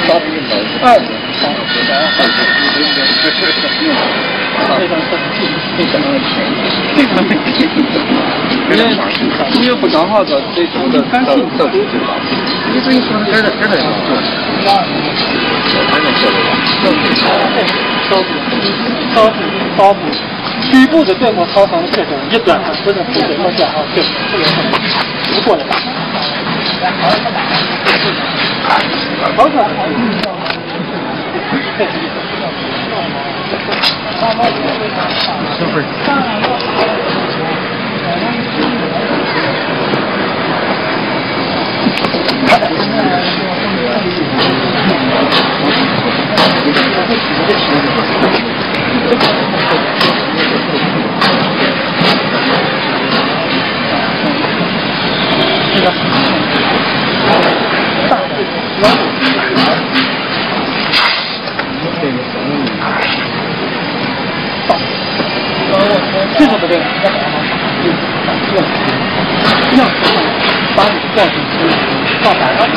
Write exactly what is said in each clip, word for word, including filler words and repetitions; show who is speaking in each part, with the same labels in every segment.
Speaker 1: 哎。因为不刚好的这种的到到这个，你这一说该的该的要做，还能做得完。刀部，刀部，刀部，局部的对付操场的这种一转换或者是什么转换，对，这个很不过的打。好可能。这会儿。这个大的这个不对，要把你叫进去，到哪儿？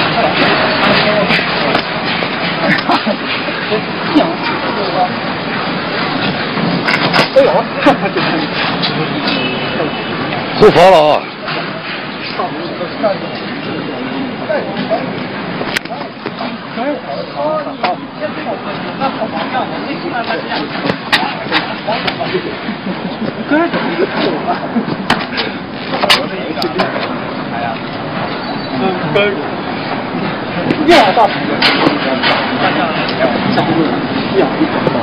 Speaker 1: 这样，哎呦，
Speaker 2: 不跑了啊！
Speaker 1: 越来大朋友，下不住，一样一样。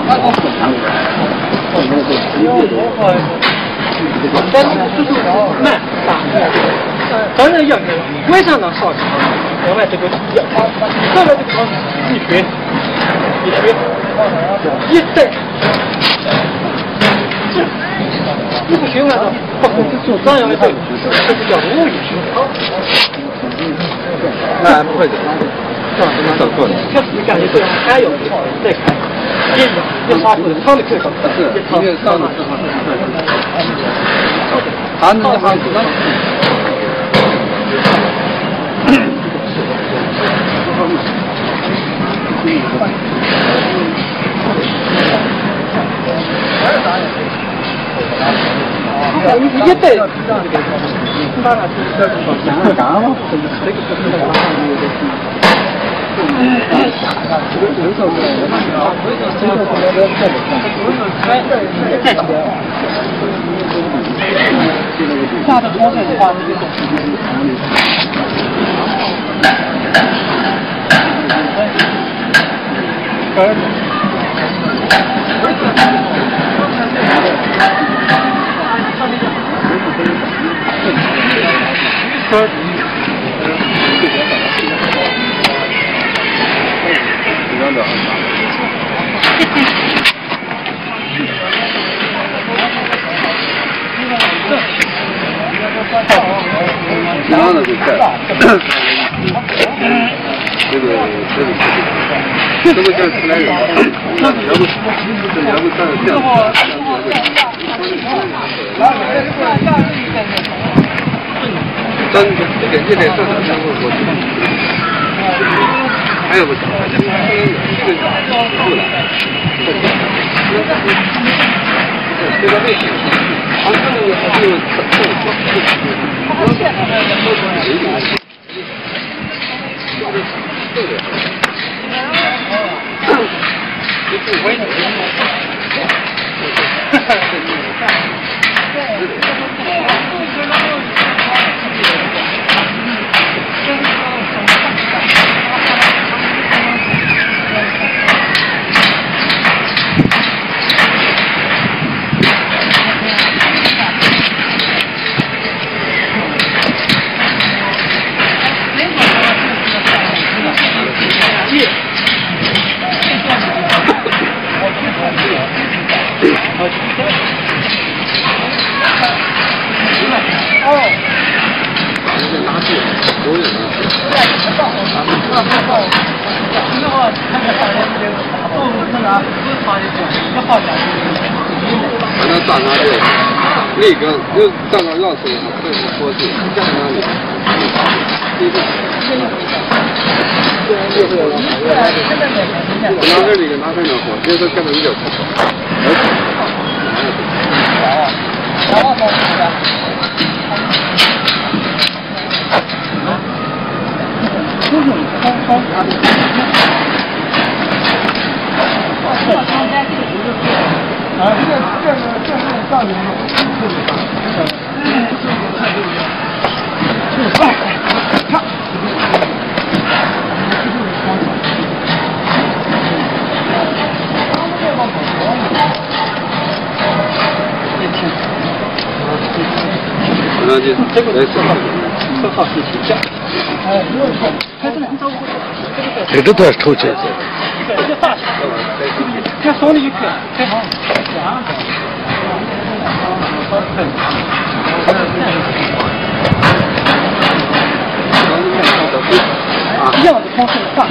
Speaker 1: 但是速度慢大，当然要为啥能上去？另外这个要，上来这个一锤，一锤，一带，你不循环的，不可能做这样的对，这就叫无语循环。
Speaker 2: 那还不会的，这样怎么走错的？
Speaker 1: 开始感觉这样还有再开，一一发出长的这个，
Speaker 2: 是，因为上的时候，他那个行子呢？
Speaker 1: 一带，那那是这个干了，这个这个是干了。下的同时的话，这个根。根。
Speaker 2: 其他的就在这个这个这个叫出来人，要不要不这要不这这样。真这个这点事儿，然后我还有不行，这个不来，这个危险。他这个还有反正站那里，那个就站那绕出来，这是说是站那里。 拿着那个拿着那货，这都感到有点不好。啊，这这个这是上面的，就是快，看。 那就这个来说好，说好事情。哎，不用说，还是能照顾。
Speaker 3: 这个多抽钱。
Speaker 2: 这大小，看手里就可以，看好。一样的方式画。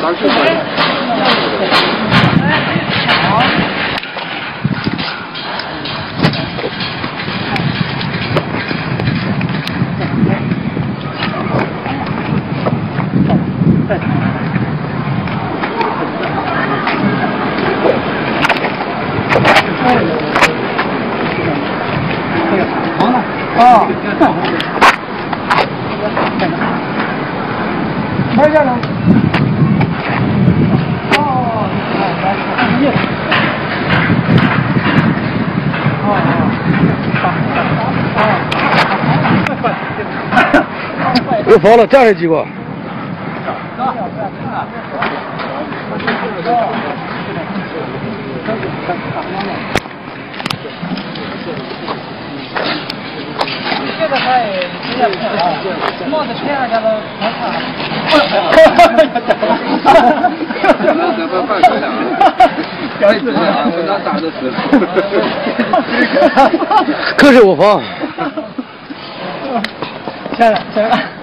Speaker 2: 好。啊，没事了。哦，耶。哦哦。
Speaker 3: 又跑了，站上几个。
Speaker 1: 这个他也有点漂亮，帽子偏上家的好看。
Speaker 2: 咱们办出来啊！小子啊，我那打的是。
Speaker 3: 可是我跑。
Speaker 1: 下来，下来。